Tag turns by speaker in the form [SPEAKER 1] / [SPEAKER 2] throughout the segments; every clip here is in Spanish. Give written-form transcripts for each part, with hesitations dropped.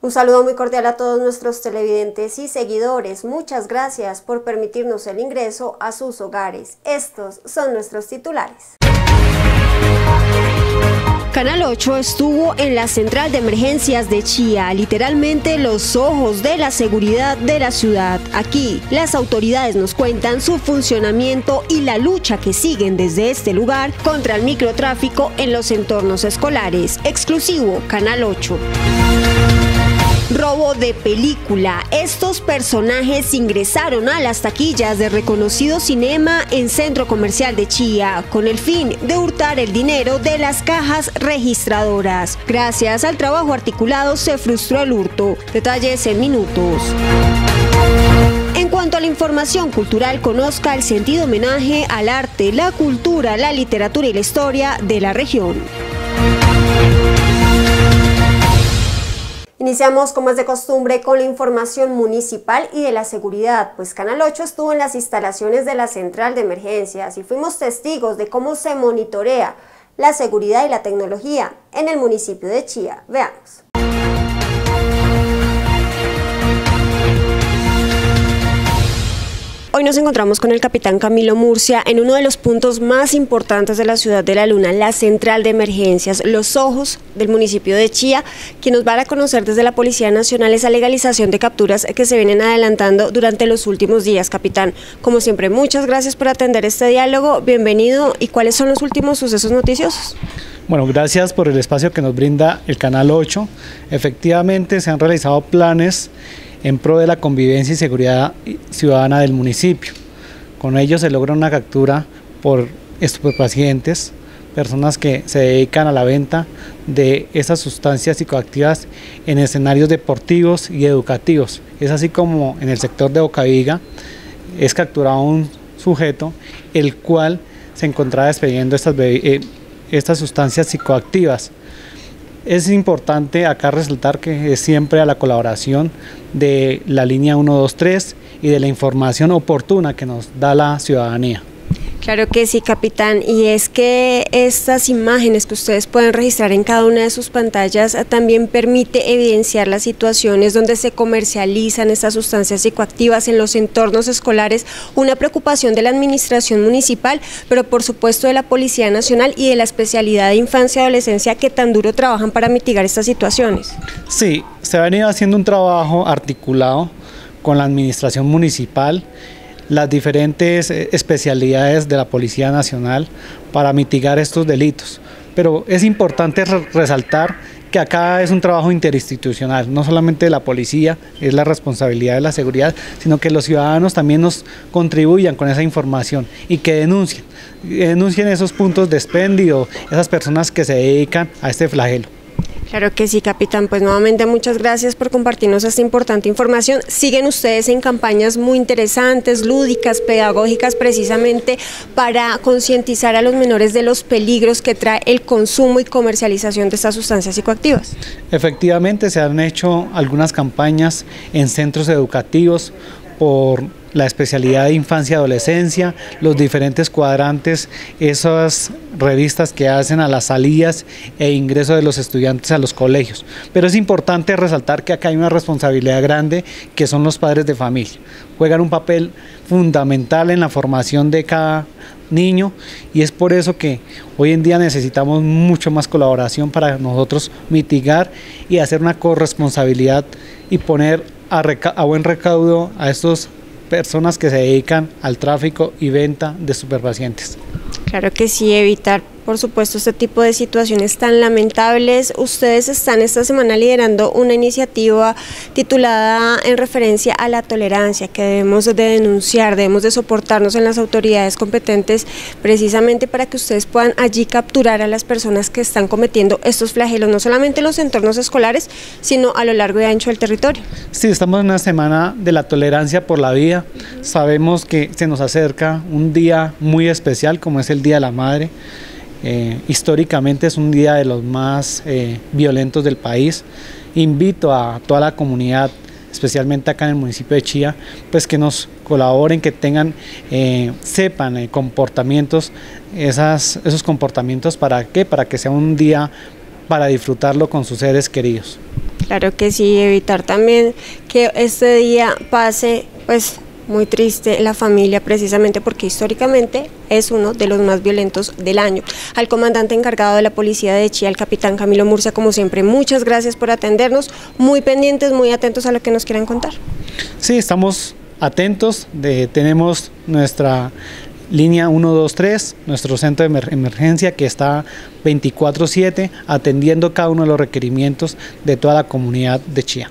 [SPEAKER 1] Un saludo muy cordial a todos nuestros televidentes y seguidores. Muchas gracias por permitirnos el ingreso a sus hogares. Estos son nuestros titulares. Canal 8 estuvo en la central de emergencias de Chía, literalmente los ojos de la seguridad de la ciudad. Aquí, las autoridades nos cuentan su funcionamiento y la lucha que siguen desde este lugar contra el microtráfico en los entornos escolares. Exclusivo Canal 8. Robo de película. Estos personajes ingresaron a las taquillas de reconocido cinema en Centro Comercial de Chía con el fin de hurtar el dinero de las cajas registradoras. Gracias al trabajo articulado se frustró el hurto. Detalles en minutos. En cuanto a la información cultural, conozca el sentido homenaje al arte, la cultura, la literatura y la historia de la región. Iniciamos, como es de costumbre, con la información municipal y de la seguridad, pues Canal 8 estuvo en las instalaciones de la central de emergencias y fuimos testigos de cómo se monitorea la seguridad y la tecnología en el municipio de Chía. Veamos. Hoy nos encontramos con el capitán Camilo Murcia en uno de los puntos más importantes de la ciudad de La Luna, la central de emergencias, los ojos del municipio de Chía, quien nos va a dar a conocer desde la Policía Nacional esa legalización de capturas que se vienen adelantando durante los últimos días. Capitán, como siempre, muchas gracias por atender este diálogo, bienvenido. ¿Y cuáles son los últimos sucesos noticiosos?
[SPEAKER 2] Bueno, gracias por el espacio que nos brinda el Canal 8. Efectivamente, se han realizado planes en pro de la convivencia y seguridad ciudadana del municipio. Con ello se logra una captura por estupefacientes, personas que se dedican a la venta de esas sustancias psicoactivas en escenarios deportivos y educativos. Es así como en el sector de Bocaviga es capturado un sujeto el cual se encontraba expediendo estas sustancias psicoactivas. Es importante acá resaltar que es siempre a la colaboración de la línea 123 y de la información oportuna que nos da la ciudadanía.
[SPEAKER 1] Claro que sí, capitán, y es que estas imágenes que ustedes pueden registrar en cada una de sus pantallas también permite evidenciar las situaciones donde se comercializan estas sustancias psicoactivas en los entornos escolares, una preocupación de la administración municipal, pero por supuesto de la Policía Nacional y de la especialidad de infancia y adolescencia que tan duro trabajan para mitigar estas situaciones.
[SPEAKER 2] Sí, se ha venido haciendo un trabajo articulado con la administración municipal, las diferentes especialidades de la Policía Nacional para mitigar estos delitos. Pero es importante resaltar que acá es un trabajo interinstitucional, no solamente de la policía, es la responsabilidad de la seguridad, sino que los ciudadanos también nos contribuyan con esa información y que denuncien esos puntos de expendio, esas personas que se dedican a este flagelo.
[SPEAKER 1] Claro que sí, capitán. Pues nuevamente muchas gracias por compartirnos esta importante información. Siguen ustedes en campañas muy interesantes, lúdicas, pedagógicas, precisamente para concientizar a los menores de los peligros que trae el consumo y comercialización de estas sustancias psicoactivas.
[SPEAKER 2] Efectivamente, se han hecho algunas campañas en centros educativos por la especialidad de infancia y adolescencia, los diferentes cuadrantes, esas revistas que hacen a las salidas e ingreso de los estudiantes a los colegios. Pero es importante resaltar que acá hay una responsabilidad grande que son los padres de familia. Juegan un papel fundamental en la formación de cada niño y es por eso que hoy en día necesitamos mucho más colaboración para nosotros mitigar y hacer una corresponsabilidad y poner a buen recaudo a estos personas que se dedican al tráfico y venta de estupefacientes.
[SPEAKER 1] Claro que sí, evitar por supuesto este tipo de situaciones tan lamentables. Ustedes están esta semana liderando una iniciativa titulada en referencia a la tolerancia que debemos de denunciar, debemos de soportarnos en las autoridades competentes precisamente para que ustedes puedan allí capturar a las personas que están cometiendo estos flagelos, no solamente en los entornos escolares, sino a lo largo y ancho del territorio.
[SPEAKER 2] Sí, estamos en una semana de la tolerancia por la vida. Sabemos que se nos acerca un día muy especial como es el Día de la Madre. Históricamente es un día de los más violentos del país. Invito a toda la comunidad, especialmente acá en el municipio de Chía, pues que nos colaboren, que tengan, sepan comportamientos, esos comportamientos, ¿para qué? Para que sea un día para disfrutarlo con sus seres queridos.
[SPEAKER 1] Claro que sí, evitar también que este día pase, pues muy triste la familia, precisamente porque históricamente es uno de los más violentos del año. Al comandante encargado de la policía de Chía, el capitán Camilo Murcia, como siempre, muchas gracias por atendernos, muy pendientes, muy atentos a lo que nos quieran contar.
[SPEAKER 2] Sí, estamos atentos, tenemos nuestra línea 123, nuestro centro de emergencia que está 24/7 atendiendo cada uno de los requerimientos de toda la comunidad de Chía.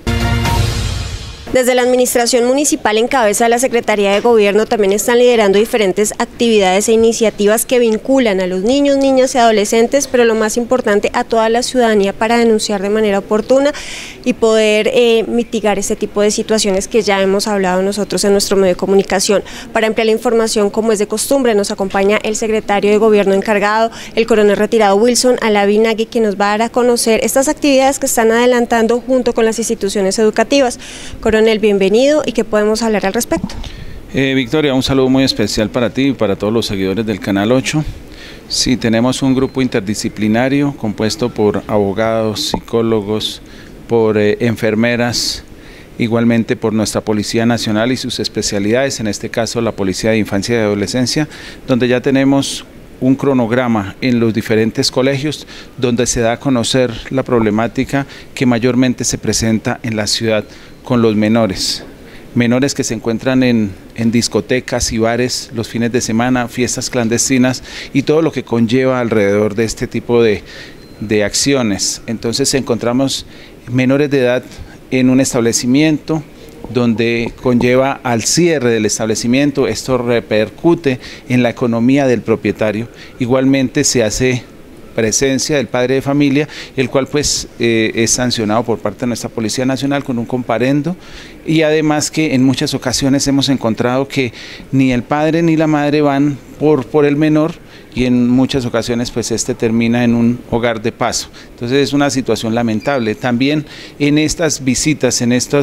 [SPEAKER 1] Desde la administración municipal en cabeza de la Secretaría de Gobierno también están liderando diferentes actividades e iniciativas que vinculan a los niños, niñas y adolescentes, pero lo más importante a toda la ciudadanía para denunciar de manera oportuna y poder mitigar este tipo de situaciones que ya hemos hablado nosotros en nuestro medio de comunicación. Para ampliar la información, como es de costumbre, nos acompaña el secretario de Gobierno encargado, el coronel retirado Wilson Alavinagui, que nos va a dar a conocer estas actividades que están adelantando junto con las instituciones educativas. Coronel, bienvenido, y qué podemos hablar al respecto.
[SPEAKER 3] Victoria, un saludo muy especial para ti y para todos los seguidores del Canal 8. Sí, tenemos un grupo interdisciplinario compuesto por abogados, psicólogos, por enfermeras, igualmente por nuestra Policía Nacional y sus especialidades, en este caso la Policía de Infancia y Adolescencia, donde ya tenemos un cronograma en los diferentes colegios donde se da a conocer la problemática que mayormente se presenta en la ciudad con los menores que se encuentran en discotecas y bares los fines de semana, fiestas clandestinas y todo lo que conlleva alrededor de este tipo de acciones. Entonces encontramos menores de edad en un establecimiento donde conlleva al cierre del establecimiento. Esto repercute en la economía del propietario. Igualmente se hace presencia del padre de familia, el cual pues es sancionado por parte de nuestra Policía Nacional con un comparendo, y además que en muchas ocasiones hemos encontrado que ni el padre ni la madre van por el menor, y en muchas ocasiones pues este termina en un hogar de paso. Entonces es una situación lamentable. También en estas visitas, en esta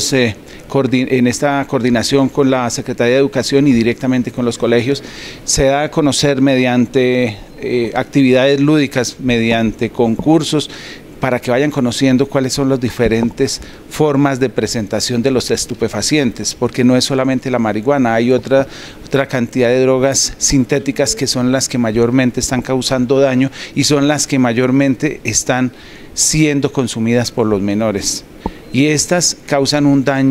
[SPEAKER 3] coordinación con la Secretaría de Educación y directamente con los colegios, se da a conocer mediante actividades lúdicas, mediante concursos, para que vayan conociendo cuáles son las diferentes formas de presentación de los estupefacientes, porque no es solamente la marihuana, hay otra cantidad de drogas sintéticas que son las que mayormente están causando daño y son las que mayormente están siendo consumidas por los menores. Y estas causan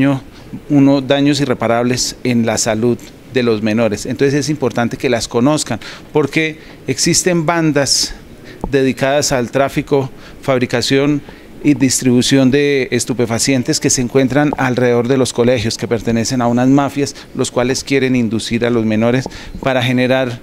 [SPEAKER 3] unos daños irreparables en la salud de los menores. Entonces es importante que las conozcan, porque existen bandas dedicadas al tráfico, fabricación y distribución de estupefacientes que se encuentran alrededor de los colegios, que pertenecen a unas mafias, los cuales quieren inducir a los menores para generar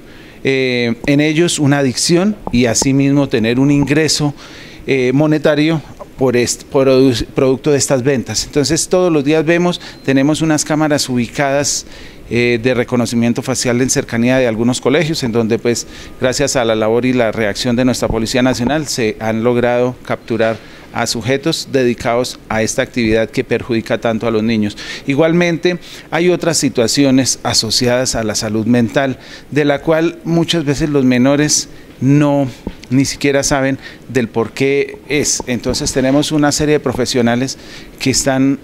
[SPEAKER 3] en ellos una adicción y asimismo tener un ingreso monetario por producto de estas ventas. Entonces todos los días tenemos unas cámaras ubicadas de reconocimiento facial en cercanía de algunos colegios, en donde pues gracias a la labor y la reacción de nuestra Policía Nacional se han logrado capturar a sujetos dedicados a esta actividad que perjudica tanto a los niños. Igualmente hay otras situaciones asociadas a la salud mental, de la cual muchas veces los menores ni siquiera saben del por qué es. Entonces tenemos una serie de profesionales que están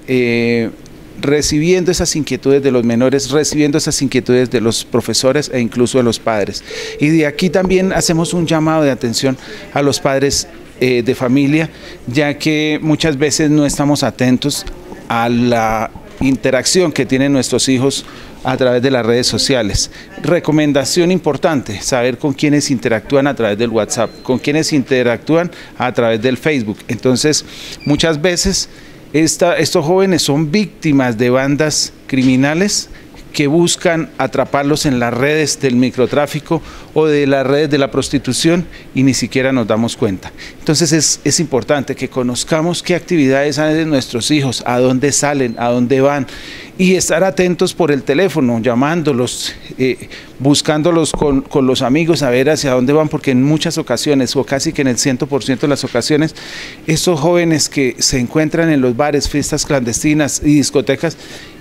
[SPEAKER 3] recibiendo esas inquietudes de los menores, recibiendo esas inquietudes de los profesores e incluso de los padres. Y de aquí también hacemos un llamado de atención a los padres de familia, ya que muchas veces no estamos atentos a la interacción que tienen nuestros hijos a través de las redes sociales. Recomendación importante: saber con quiénes interactúan a través del WhatsApp, con quiénes interactúan a través del Facebook. Entonces, muchas veces estos jóvenes son víctimas de bandas criminales que buscan atraparlos en las redes del microtráfico o de las redes de la prostitución y ni siquiera nos damos cuenta. Entonces es importante que conozcamos qué actividades hacen nuestros hijos, a dónde salen, a dónde van, y estar atentos por el teléfono, llamándolos, buscándolos con los amigos a ver hacia dónde van, porque en muchas ocasiones, o casi que en el 100% de las ocasiones, estos jóvenes que se encuentran en los bares, fiestas clandestinas y discotecas,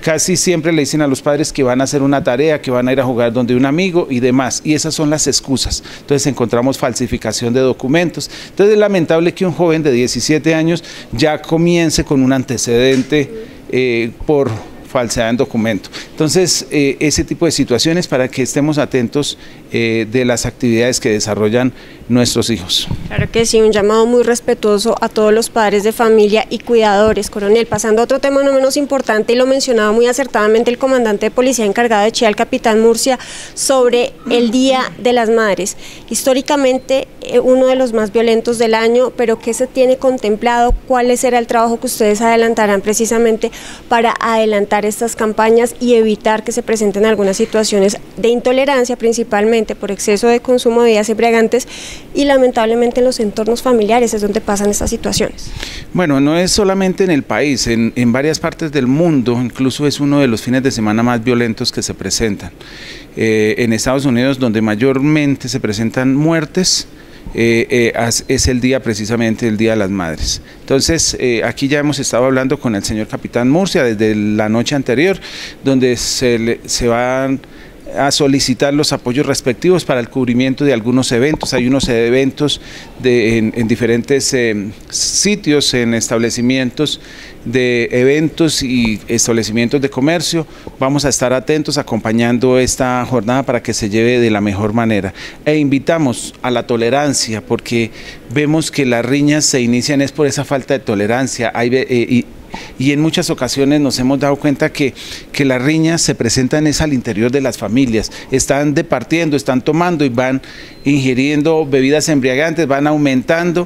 [SPEAKER 3] casi siempre le dicen a los padres que van a hacer una tarea, que van a ir a jugar donde un amigo y demás, y esas son las excusas. Entonces encontramos falsificación de documentos. Entonces es lamentable que un joven de 17 años ya comience con un antecedente por falsedad en documento. Entonces, ese tipo de situaciones para que estemos atentos de las actividades que desarrollan nuestros hijos.
[SPEAKER 1] Claro que sí, un llamado muy respetuoso a todos los padres de familia y cuidadores, coronel. Pasando a otro tema no menos importante, y lo mencionaba muy acertadamente el comandante de policía encargado de Chía, el capitán Murcia, sobre el Día de las Madres. Históricamente, uno de los más violentos del año, pero ¿qué se tiene contemplado? ¿Cuál será el trabajo que ustedes adelantarán precisamente para adelantar estas campañas y evitar que se presenten algunas situaciones de intolerancia, principalmente por exceso de consumo de bebidas embriagantes, y lamentablemente en los entornos familiares es donde pasan estas situaciones?
[SPEAKER 3] Bueno, no es solamente en el país, en varias partes del mundo, incluso es uno de los fines de semana más violentos que se presentan. En Estados Unidos, donde mayormente se presentan muertes, es el día, precisamente el Día de las Madres. Entonces, aquí ya hemos estado hablando con el señor capitán Murcia desde la noche anterior, donde se van a solicitar los apoyos respectivos para el cubrimiento de algunos eventos. Hay unos eventos en diferentes sitios, en establecimientos de eventos y establecimientos de comercio. Vamos a estar atentos acompañando esta jornada para que se lleve de la mejor manera. E invitamos a la tolerancia, porque vemos que las riñas se inician es por esa falta de tolerancia. Y en muchas ocasiones nos hemos dado cuenta que las riñas se presentan es al interior de las familias, están departiendo, están tomando y van ingiriendo bebidas embriagantes, van aumentando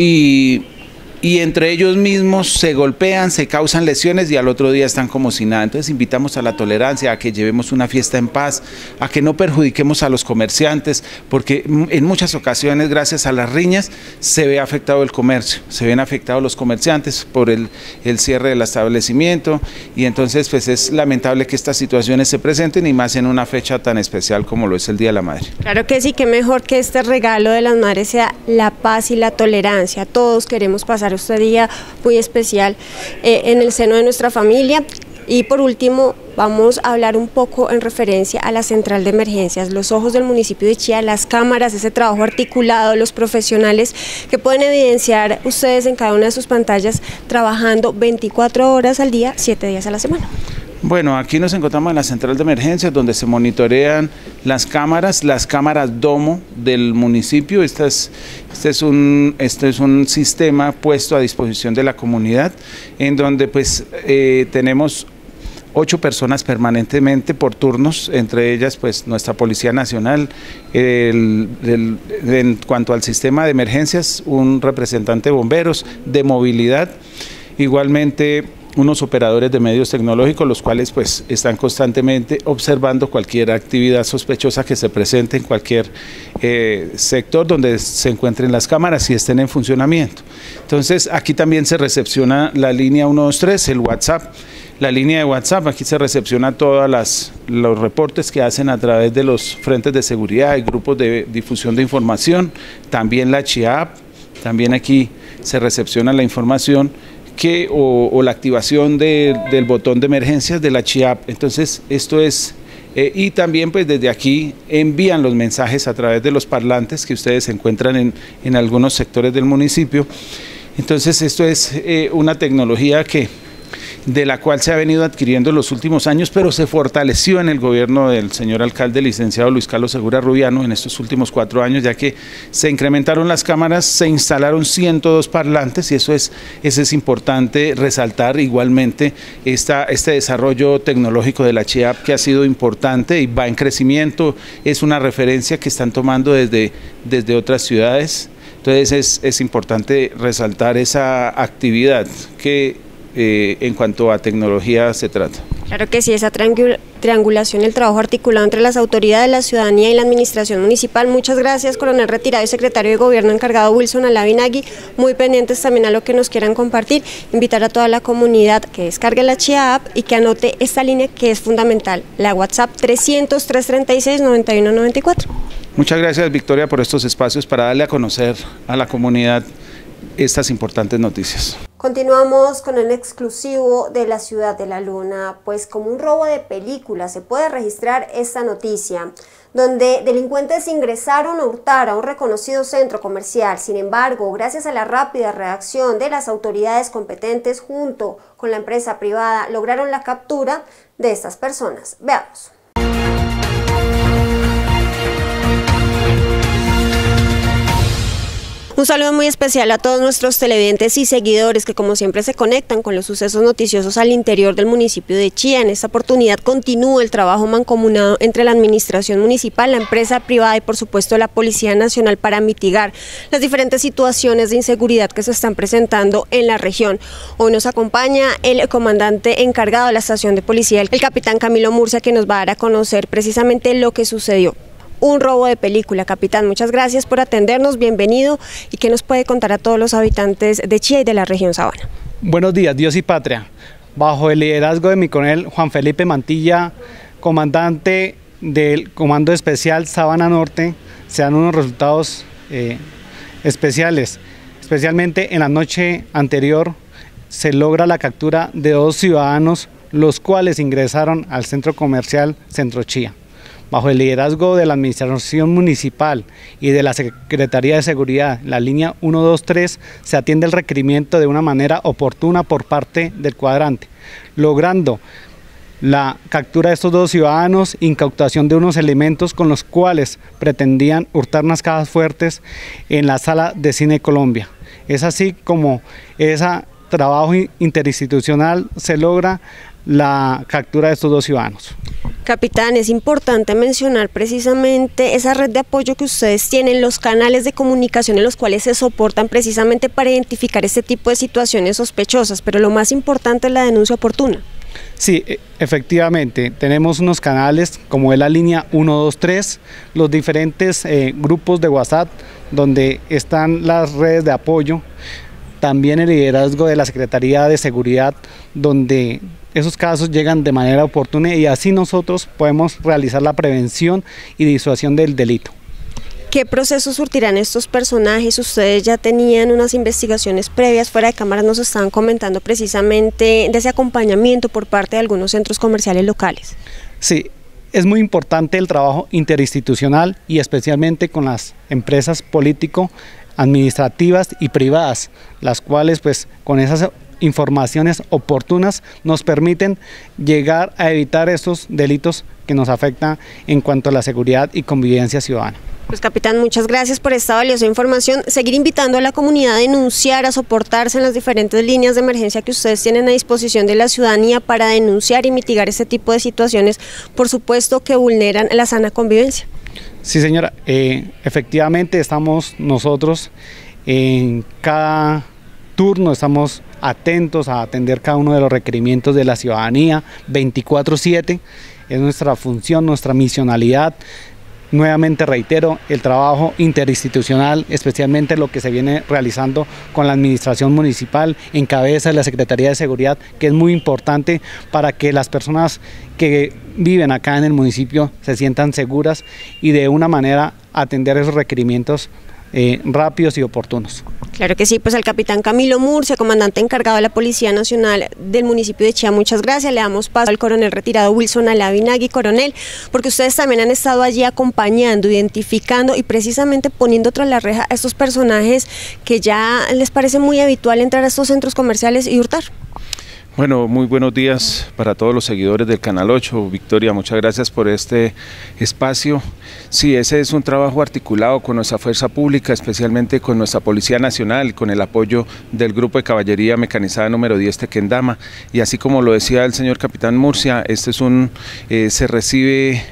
[SPEAKER 3] y entre ellos mismos se golpean, se causan lesiones y al otro día están como si nada. Entonces invitamos a la tolerancia, a que llevemos una fiesta en paz, a que no perjudiquemos a los comerciantes, porque en muchas ocasiones, gracias a las riñas, se ve afectado el comercio, se ven afectados los comerciantes por el cierre del establecimiento, y entonces pues es lamentable que estas situaciones se presenten, y más en una fecha tan especial como lo es el Día de la Madre.
[SPEAKER 1] Claro que sí, que mejor que este regalo de las madres sea la paz y la tolerancia. Todos queremos pasar este día muy especial en el seno de nuestra familia. Y por último, vamos a hablar un poco en referencia a la central de emergencias, los ojos del municipio de Chía, las cámaras, ese trabajo articulado, los profesionales que pueden evidenciar ustedes en cada una de sus pantallas, trabajando 24 horas al día, 7 días a la semana.
[SPEAKER 3] Bueno, aquí nos encontramos en la central de emergencias, donde se monitorean las cámaras Domo del municipio. Este es un sistema puesto a disposición de la comunidad, en donde pues tenemos 8 personas permanentemente por turnos, entre ellas pues nuestra Policía Nacional. En cuanto al sistema de emergencias, un representante de bomberos, de movilidad, igualmente unos operadores de medios tecnológicos, los cuales pues están constantemente observando cualquier actividad sospechosa que se presente en cualquier sector donde se encuentren las cámaras y estén en funcionamiento. Entonces aquí también se recepciona la línea 123, el WhatsApp. La línea de WhatsApp, aquí se recepciona todos los reportes que hacen a través de los frentes de seguridad y grupos de difusión de información. También la Chía App, también aquí se recepciona la información o la activación del botón de emergencias de la Chía App. Entonces esto es, y también pues desde aquí envían los mensajes a través de los parlantes que ustedes encuentran en algunos sectores del municipio. Entonces esto es una tecnología de la cual se ha venido adquiriendo en los últimos años, pero se fortaleció en el gobierno del señor alcalde, licenciado Luis Carlos Segura Rubiano, en estos últimos 4 años, ya que se incrementaron las cámaras, se instalaron 102 parlantes, y eso es importante resaltar. Igualmente este desarrollo tecnológico de la Chía App, que ha sido importante y va en crecimiento, es una referencia que están tomando desde otras ciudades. Entonces es importante resaltar esa actividad que en cuanto a tecnología se trata.
[SPEAKER 1] Claro que sí, esa triangulación, el trabajo articulado entre las autoridades, la ciudadanía y la administración municipal. Muchas gracias, coronel retirado y secretario de Gobierno encargado Wilson Alavinagui. Muy pendientes también a lo que nos quieran compartir. Invitar a toda la comunidad que descargue la Chía App y que anote esta línea que es fundamental, la WhatsApp 300-336-9194.
[SPEAKER 3] Muchas gracias, Victoria, por estos espacios para darle a conocer a la comunidad estas importantes noticias.
[SPEAKER 1] Continuamos con el exclusivo de la Ciudad de la Luna, pues como un robo de película se puede registrar esta noticia, donde delincuentes ingresaron a hurtar a un reconocido centro comercial. Sin embargo, gracias a la rápida reacción de las autoridades competentes junto con la empresa privada, lograron la captura de estas personas. Veamos. Un saludo muy especial a todos nuestros televidentes y seguidores que como siempre se conectan con los sucesos noticiosos al interior del municipio de Chía. En esta oportunidad continúa el trabajo mancomunado entre la administración municipal, la empresa privada y por supuesto la Policía Nacional para mitigar las diferentes situaciones de inseguridad que se están presentando en la región. Hoy nos acompaña el comandante encargado de la estación de policía, el capitán Camilo Murcia, que nos va a dar a conocer precisamente lo que sucedió. Un robo de película. Capitán, muchas gracias por atendernos, bienvenido. ¿Y qué nos puede contar a todos los habitantes de Chía y de la región Sabana?
[SPEAKER 2] Buenos días, Dios y patria. Bajo el liderazgo de mi coronel Juan Felipe Mantilla, comandante del Comando Especial Sabana Norte, se dan unos resultados especiales. Especialmente en la noche anterior se logra la captura de 2 ciudadanos, los cuales ingresaron al centro comercial Centro Chía. Bajo el liderazgo de la Administración Municipal y de la Secretaría de Seguridad, la línea 123, se atiende el requerimiento de una manera oportuna por parte del cuadrante, logrando la captura de estos 2 ciudadanos, incautación de unos elementos con los cuales pretendían hurtar unas cajas fuertes en la sala de Cine Colombia. Es así como ese trabajo interinstitucional se logra la captura de estos 2 ciudadanos.
[SPEAKER 1] Capitán, es importante mencionar precisamente esa red de apoyo que ustedes tienen, los canales de comunicación en los cuales se soportan precisamente para identificar este tipo de situaciones sospechosas, pero lo más importante es la denuncia oportuna.
[SPEAKER 2] Sí, efectivamente, tenemos unos canales como es la línea 123, los diferentes grupos de WhatsApp donde están las redes de apoyo, también el liderazgo de la Secretaría de Seguridad, donde esos casos llegan de manera oportuna y así nosotros podemos realizar la prevención y disuasión del delito.
[SPEAKER 1] ¿Qué procesos surtirán estos personajes? Ustedes ya tenían unas investigaciones previas, fuera de cámaras nos estaban comentando precisamente de ese acompañamiento por parte de algunos centros comerciales locales.
[SPEAKER 2] Sí, es muy importante el trabajo interinstitucional y especialmente con las empresas político-administrativas y privadas, las cuales pues con esas informaciones oportunas nos permiten llegar a evitar estos delitos que nos afectan en cuanto a la seguridad y convivencia ciudadana.
[SPEAKER 1] Pues capitán, muchas gracias por esta valiosa información. Seguir invitando a la comunidad a denunciar, a soportarse en las diferentes líneas de emergencia que ustedes tienen a disposición de la ciudadanía para denunciar y mitigar este tipo de situaciones, por supuesto que vulneran la sana convivencia.
[SPEAKER 2] Sí señora, efectivamente estamos nosotros en cada turno, estamos atentos a atender cada uno de los requerimientos de la ciudadanía 24/7, es nuestra función, nuestra misionalidad. Nuevamente reitero, el trabajo interinstitucional, especialmente lo que se viene realizando con la administración municipal en cabeza de la Secretaría de Seguridad, que es muy importante para que las personas que viven acá en el municipio se sientan seguras y de una manera atender esos requerimientos rápidos y oportunos.
[SPEAKER 1] Claro que sí, pues al capitán Camilo Murcia, comandante encargado de la Policía Nacional del municipio de Chía, muchas gracias. Le damos paso al coronel retirado Wilson Alavinagui. Coronel, porque ustedes también han estado allí acompañando, identificando y precisamente poniendo tras la reja a estos personajes que ya les parece muy habitual entrar a estos centros comerciales y hurtar.
[SPEAKER 3] Bueno, muy buenos días para todos los seguidores del Canal 8. Victoria, muchas gracias por este espacio. Sí, ese es un trabajo articulado con nuestra fuerza pública, especialmente con nuestra Policía Nacional, con el apoyo del Grupo de Caballería Mecanizada número 10 Tequendama. Y así como lo decía el señor capitán Murcia, este es se recibe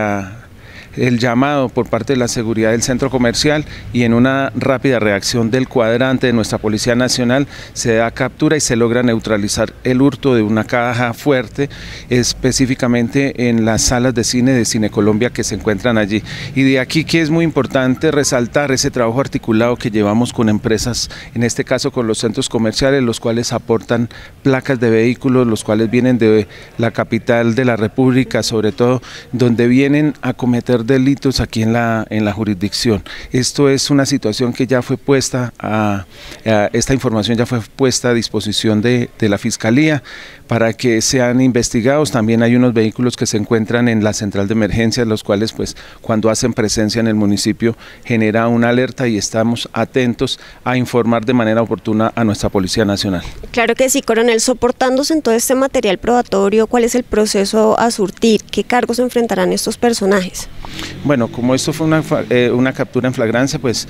[SPEAKER 3] el llamado por parte de la seguridad del centro comercial y en una rápida reacción del cuadrante de nuestra Policía Nacional se da captura y se logra neutralizar el hurto de una caja fuerte, específicamente en las salas de Cine Colombia que se encuentran allí. Y de aquí que es muy importante resaltar ese trabajo articulado que llevamos con empresas, en este caso con los centros comerciales, los cuales aportan placas de vehículos, los cuales vienen de la capital de la República, sobre todo, donde vienen a cometer cometer delitos aquí en la jurisdicción. Esto es una situación que ya fue puesta esta información ya fue puesta a disposición de la Fiscalía para que sean investigados. También hay unos vehículos que se encuentran en la central de emergencias, los cuales pues cuando hacen presencia en el municipio genera una alerta y estamos atentos a informar de manera oportuna a nuestra Policía Nacional.
[SPEAKER 1] Claro que sí, coronel, soportándose en todo este material probatorio, ¿cuál es el proceso a surtir? ¿Qué cargos enfrentarán estos personajes?
[SPEAKER 3] Bueno, como esto fue una captura en flagrancia, pues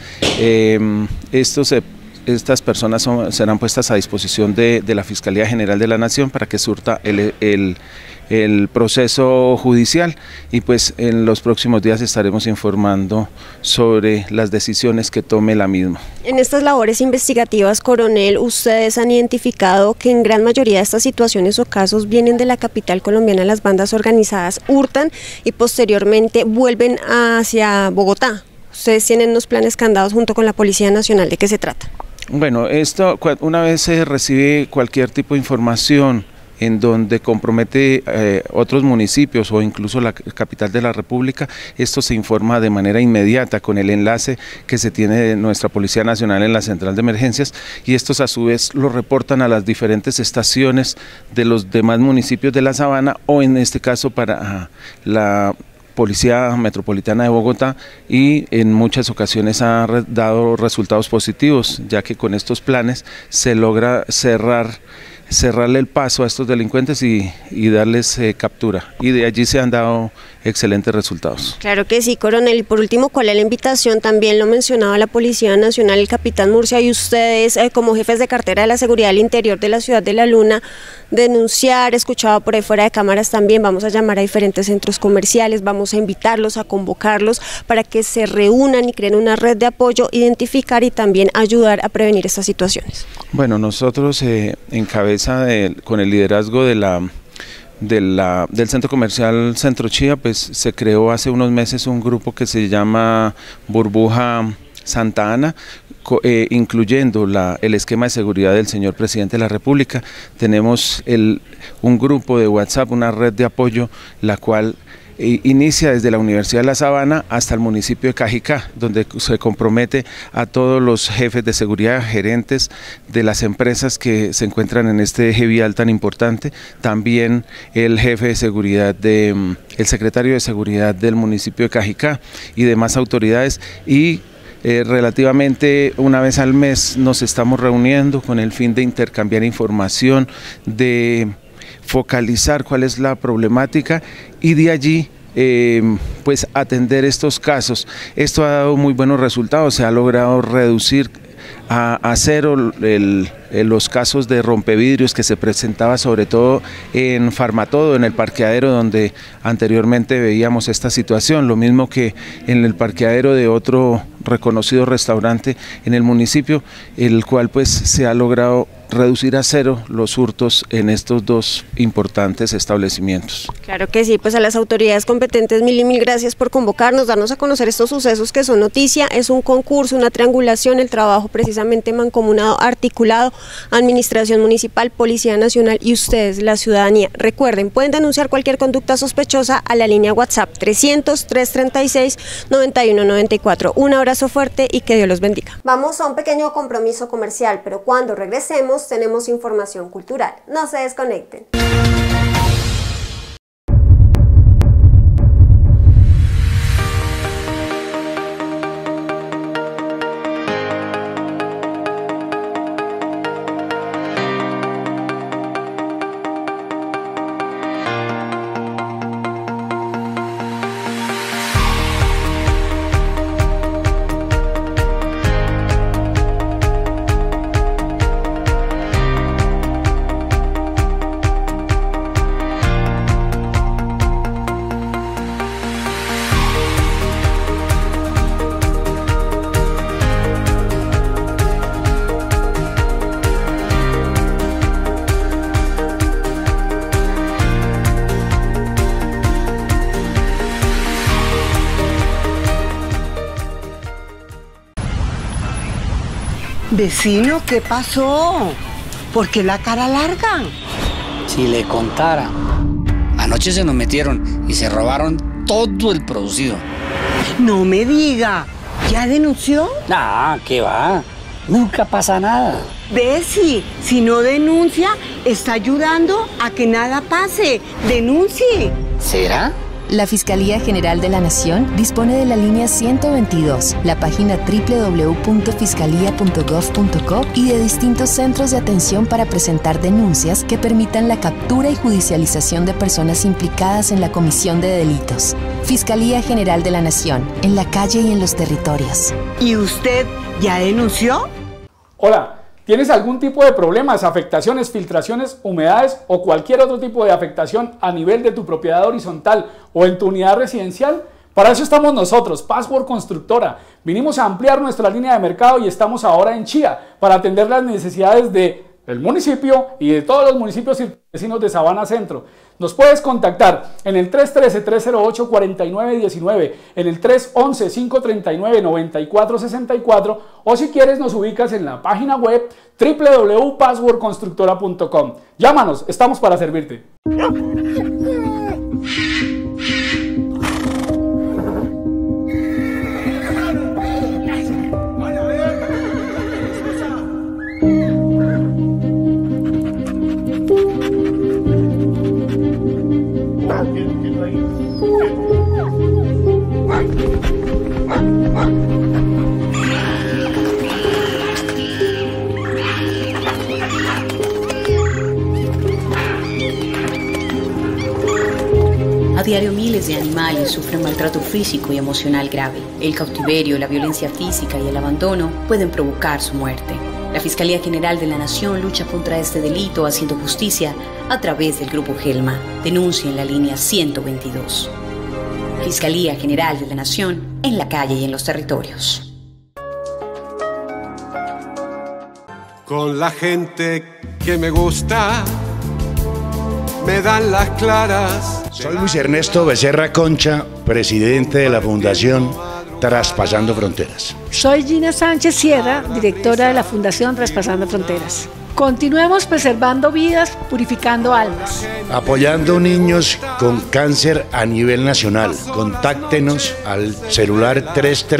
[SPEAKER 3] estas personas serán puestas a disposición de la Fiscalía General de la Nación para que surta el proceso judicial, y pues en los próximos días estaremos informando sobre las decisiones que tome la misma.
[SPEAKER 1] En estas labores investigativas, coronel, ustedes han identificado que en gran mayoría de estas situaciones o casos vienen de la capital colombiana, las bandas organizadas hurtan y posteriormente vuelven hacia Bogotá. Ustedes tienen unos planes candados junto con la Policía Nacional, ¿de qué se trata?
[SPEAKER 3] Bueno, una vez se recibe cualquier tipo de información en donde compromete otros municipios o incluso la capital de la República, esto se informa de manera inmediata con el enlace que se tiene de nuestra Policía Nacional en la central de emergencias, y estos a su vez lo reportan a las diferentes estaciones de los demás municipios de la Sabana, o en este caso para la Policía Metropolitana de Bogotá, y en muchas ocasiones ha dado resultados positivos, ya que con estos planes se logra cerrarle el paso a estos delincuentes y darles captura, y de allí se han dado excelentes resultados.
[SPEAKER 1] Claro que sí, coronel. Y por último, ¿cuál es la invitación? También lo mencionaba la Policía Nacional, el capitán Murcia, y ustedes como jefes de cartera de la seguridad del interior de la ciudad de La Luna, denunciar, escuchado por ahí fuera de cámaras también, vamos a llamar a diferentes centros comerciales, vamos a invitarlos, a convocarlos para que se reúnan y creen una red de apoyo, identificar y también ayudar a prevenir estas situaciones.
[SPEAKER 3] Bueno, nosotros con el liderazgo del Centro Comercial Centro Chía, pues se creó hace unos meses un grupo que se llama Burbuja Santa Ana, incluyendo el esquema de seguridad del señor Presidente de la República. Tenemos un grupo de WhatsApp, una red de apoyo, la cual inicia desde la Universidad de La Sabana hasta el municipio de Cajicá, donde se compromete a todos los jefes de seguridad, gerentes de las empresas que se encuentran en este eje vial tan importante, también el jefe de seguridad, el secretario de seguridad del municipio de Cajicá y demás autoridades, y relativamente una vez al mes nos estamos reuniendo con el fin de intercambiar información, de focalizar cuál es la problemática y de allí pues atender estos casos. Esto ha dado muy buenos resultados, se ha logrado reducir a cero los casos de rompevidrios que se presentaba sobre todo en Farmatodo, en el parqueadero donde anteriormente veíamos esta situación, lo mismo que en el parqueadero de otro reconocido restaurante en el municipio, el cual pues se ha logrado reducir a cero los hurtos en estos dos importantes establecimientos.
[SPEAKER 1] Claro que sí, pues a las autoridades competentes mil gracias por convocarnos, darnos a conocer estos sucesos que son noticia. Es un concurso, una triangulación, el trabajo precisamente mancomunado, articulado, administración municipal, Policía Nacional y ustedes, la ciudadanía. Recuerden, pueden denunciar cualquier conducta sospechosa a la línea WhatsApp 300-336-9194. Un abrazo fuerte y que Dios los bendiga. Vamos a un pequeño compromiso comercial, pero cuando regresemos tenemos información cultural. No se desconecten.
[SPEAKER 4] Vecino, ¿qué pasó? ¿Por qué la cara larga?
[SPEAKER 5] Si le contara. Anoche se nos metieron y se robaron todo el producido.
[SPEAKER 4] No me diga. ¿Ya denunció?
[SPEAKER 5] Nah, ¿qué va? Nunca pasa nada.
[SPEAKER 4] Bessie, si no denuncia, está ayudando a que nada pase. Denuncie.
[SPEAKER 5] ¿Será?
[SPEAKER 6] La Fiscalía General de la Nación dispone de la línea 122, la página www.fiscalía.gov.co y de distintos centros de atención para presentar denuncias que permitan la captura y judicialización de personas implicadas en la comisión de delitos. Fiscalía General de la Nación, en la calle y en los territorios.
[SPEAKER 4] ¿Y usted ya denunció?
[SPEAKER 7] Hola. ¿Tienes algún tipo de problemas, afectaciones, filtraciones, humedades o cualquier otro tipo de afectación a nivel de tu propiedad horizontal o en tu unidad residencial? Para eso estamos nosotros, Password Constructora. Vinimos a ampliar nuestra línea de mercado y estamos ahora en Chía para atender las necesidades del municipio y de todos los municipios vecinos de Sabana Centro. Nos puedes contactar en el 313-308-4919, en el 311-539-9464 o si quieres nos ubicas en la página web www.passwordconstructora.com. Llámanos, estamos para servirte.
[SPEAKER 8] A diario miles de animales sufren maltrato físico y emocional grave. El cautiverio, la violencia física y el abandono pueden provocar su muerte. La Fiscalía General de la Nación lucha contra este delito haciendo justicia a través del Grupo Gelma. Denuncia en la línea 122. Fiscalía General de la Nación, en la calle y en los territorios.
[SPEAKER 9] Con la gente que me gusta, me dan las claras.
[SPEAKER 10] Soy Luis Ernesto Becerra Concha, presidente de la Fundación Traspasando Fronteras.
[SPEAKER 11] Soy Gina Sánchez Sierra, directora de la Fundación Traspasando Fronteras. Continuemos preservando vidas, purificando almas.
[SPEAKER 10] Apoyando niños con cáncer a nivel nacional. Contáctenos al celular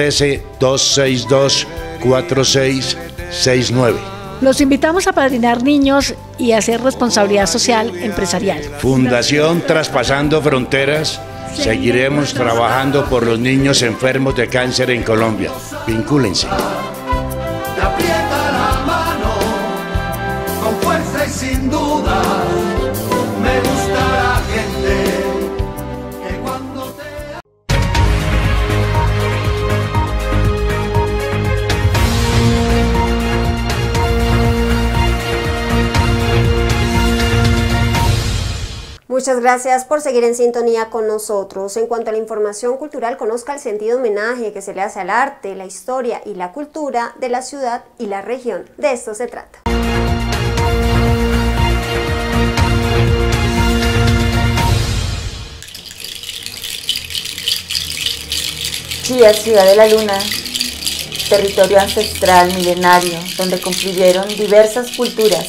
[SPEAKER 10] 313-262-4669.
[SPEAKER 11] Los invitamos a padrinar niños y a hacer responsabilidad social empresarial.
[SPEAKER 10] Fundación Traspasando Fronteras. Seguiremos trabajando por los niños enfermos de cáncer en Colombia. Vincúlense.
[SPEAKER 9] Te aprieta la mano con fuerza y sin duda. Me gusta la gente que cuando te...
[SPEAKER 1] Muchas gracias por seguir en sintonía con nosotros. En cuanto a la información cultural, conozca el sentido homenaje que se le hace al arte, la historia y la cultura de la ciudad y la región. De esto se trata.
[SPEAKER 12] Chía, ciudad de la luna, territorio ancestral milenario, donde confluyeron diversas culturas,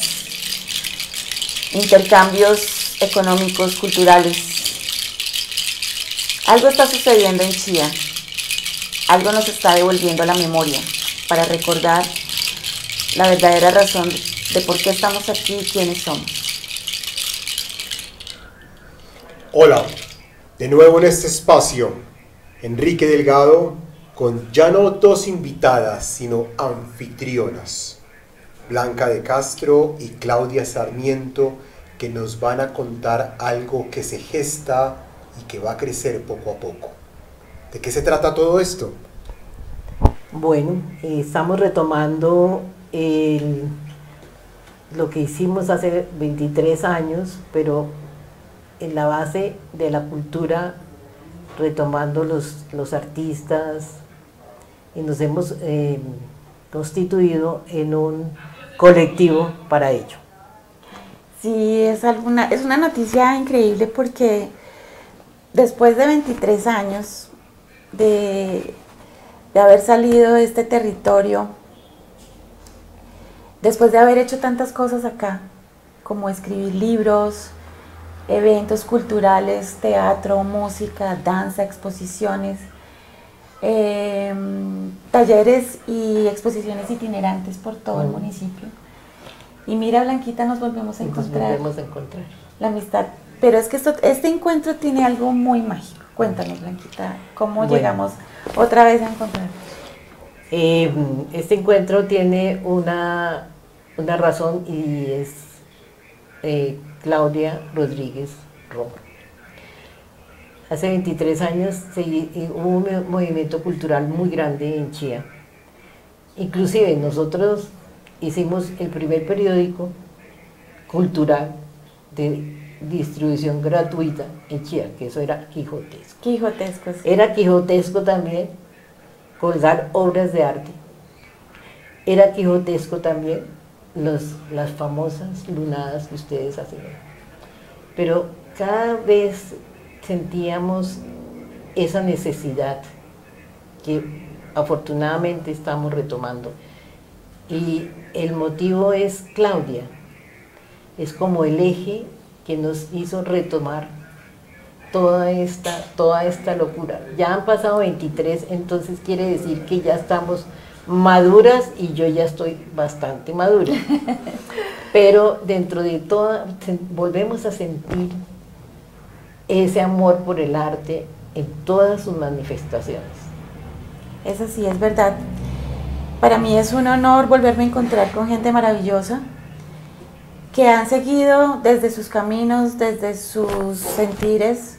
[SPEAKER 12] intercambios económicos, culturales. Algo está sucediendo en Chía, algo nos está devolviendo a la memoria para recordar la verdadera razón de por qué estamos aquí y quiénes somos.
[SPEAKER 13] Hola, de nuevo en este espacio, Enrique Delgado, con ya no dos invitadas, sino anfitrionas, Blanca de Castro y Claudia Sarmiento, que nos van a contar algo que se gesta y que va a crecer poco a poco. ¿De qué se trata todo esto?
[SPEAKER 14] Bueno, estamos retomando lo que hicimos hace 23 años, pero en la base de la cultura, retomando los artistas, y nos hemos constituido en un colectivo para ello.
[SPEAKER 12] Sí, es una noticia increíble porque después de 23 años de haber salido de este territorio, después de haber hecho tantas cosas acá, como escribir libros, eventos culturales, teatro, música, danza, exposiciones, talleres y exposiciones itinerantes por todo el municipio. Y mira, Blanquita, nos volvemos a encontrar.
[SPEAKER 14] Nos volvemos a encontrar.
[SPEAKER 12] La amistad. Pero es que este encuentro tiene algo muy mágico. Cuéntanos, Blanquita, ¿cómo llegamos otra vez a encontrar?
[SPEAKER 14] Este encuentro tiene una razón y es Claudia Rodríguez Romo. Hace 23 años hubo un movimiento cultural muy grande en Chía. Inclusive nosotros hicimos el primer periódico cultural de distribución gratuita en Chía, que eso era quijotesco.
[SPEAKER 12] Quijotesco, sí.
[SPEAKER 14] Era quijotesco también colgar obras de arte. Era quijotesco también las famosas lunadas que ustedes hacen. Pero cada vez sentíamos esa necesidad que afortunadamente estamos retomando. Y el motivo es Claudia. Es como el eje que nos hizo retomar toda esta locura. Ya han pasado 23, entonces quiere decir que ya estamos maduras y yo ya estoy bastante madura. Pero dentro de todo volvemos a sentir ese amor por el arte en todas sus manifestaciones.
[SPEAKER 12] Eso sí, es verdad. Para mí es un honor volverme a encontrar con gente maravillosa que han seguido desde sus caminos, desde sus sentires,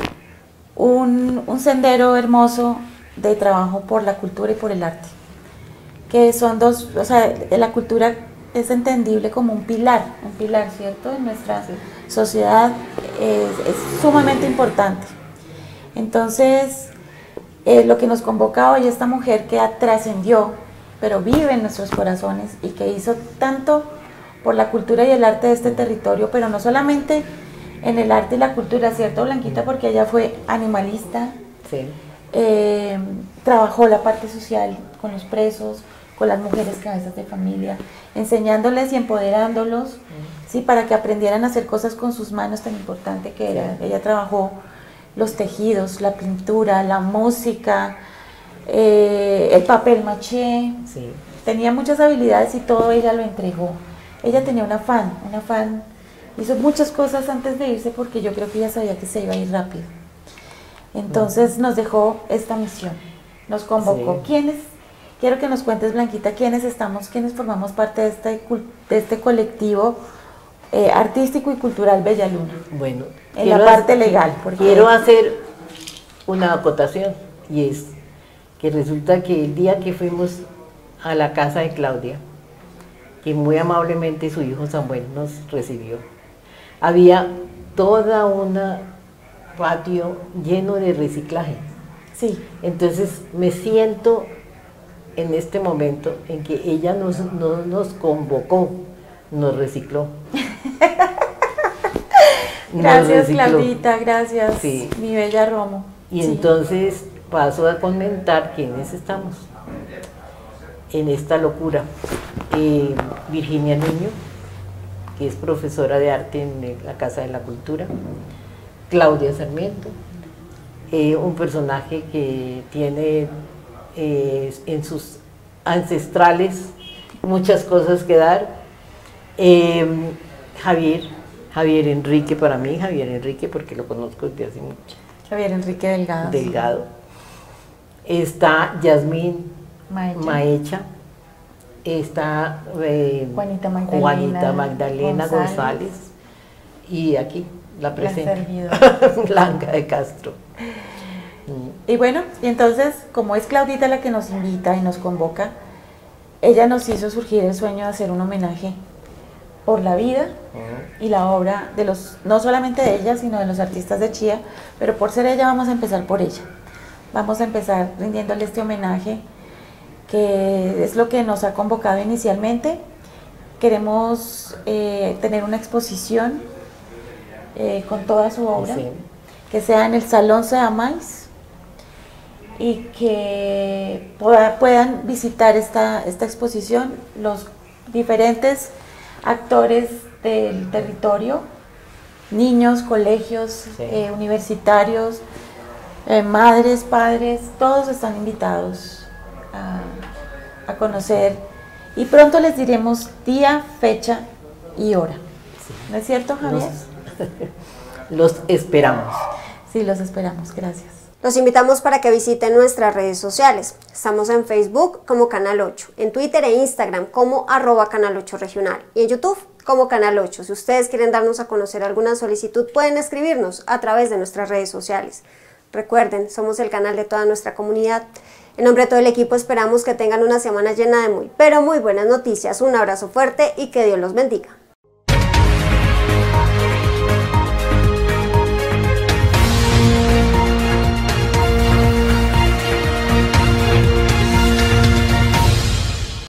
[SPEAKER 12] un sendero hermoso de trabajo por la cultura y por el arte. Que son dos, o sea, la cultura es entendible como un pilar, ¿cierto? En nuestra sociedad es sumamente importante. Entonces, lo que nos convoca hoy esta mujer que trascendió, pero vive en nuestros corazones y que hizo tanto por la cultura y el arte de este territorio, pero no solamente en el arte y la cultura, ¿cierto, Blanquita? Porque ella fue animalista,
[SPEAKER 14] sí.
[SPEAKER 12] Trabajó la parte social con los presos, con las mujeres cabezas de familia, enseñándoles y empoderándolos, ¿sí? Para que aprendieran a hacer cosas con sus manos tan importante que era. Ella trabajó los tejidos, la pintura, la música, el papel maché,
[SPEAKER 14] sí.
[SPEAKER 12] Tenía muchas habilidades y todo ella lo entregó. Ella tenía un afán, hizo muchas cosas antes de irse porque yo creo que ella sabía que se iba a ir rápido. Entonces nos dejó esta misión, nos convocó.
[SPEAKER 14] Sí.
[SPEAKER 12] Quiero que nos cuentes, Blanquita, quiénes formamos parte de este colectivo artístico y cultural Bella Luna.
[SPEAKER 14] Bueno,
[SPEAKER 12] en la parte legal.
[SPEAKER 14] Quiero hacer una acotación, y es que resulta que el día que fuimos a la casa de Claudia, que muy amablemente su hijo Samuel nos recibió, había toda una patio lleno de reciclaje.
[SPEAKER 12] Sí.
[SPEAKER 14] Entonces me siento en este momento en que ella no nos convocó, nos recicló.
[SPEAKER 12] Gracias, Claudita, gracias,
[SPEAKER 14] sí.
[SPEAKER 12] Mi bella Romo.
[SPEAKER 14] Y
[SPEAKER 12] sí.
[SPEAKER 14] Entonces paso a comentar quiénes estamos en esta locura. Virginia Niño, que es profesora de arte en la Casa de la Cultura. Claudia Sarmiento, un personaje que tiene en sus ancestrales muchas cosas que dar. Javier Enrique, para mí, Javier Enrique, porque lo conozco desde hace mucho.
[SPEAKER 12] Javier Enrique Delgado.
[SPEAKER 14] Delgado. Está Yasmín Maecha. Está
[SPEAKER 12] Juanita
[SPEAKER 14] Magdalena González. Y aquí la presenta, Blanca de Castro.
[SPEAKER 12] Y bueno, y entonces, como es Claudita la que nos invita y nos convoca, ella nos hizo surgir el sueño de hacer un homenaje por la vida y la obra de no solamente de ella, sino de los artistas de Chía, pero por ser ella vamos a empezar por ella. Vamos a empezar rindiéndole este homenaje, que es lo que nos ha convocado inicialmente. Queremos tener una exposición con toda su obra, sí. Que sea en el Salón Seamais y que puedan visitar esta exposición los diferentes actores del territorio, niños, colegios, sí. Universitarios, madres, padres, todos están invitados a conocer y pronto les diremos día, fecha y hora. ¿No es cierto, Javier?
[SPEAKER 14] Los esperamos.
[SPEAKER 12] Sí, los esperamos. Gracias.
[SPEAKER 1] Los invitamos para que visiten nuestras redes sociales. Estamos en Facebook como Canal 8, en Twitter e Instagram como @Canal 8 Regional y en YouTube como Canal 8. Si ustedes quieren darnos a conocer alguna solicitud, pueden escribirnos a través de nuestras redes sociales. Recuerden, somos el canal de toda nuestra comunidad. En nombre de todo el equipo esperamos que tengan una semana llena de muy, pero muy buenas noticias. Un abrazo fuerte y que Dios los bendiga.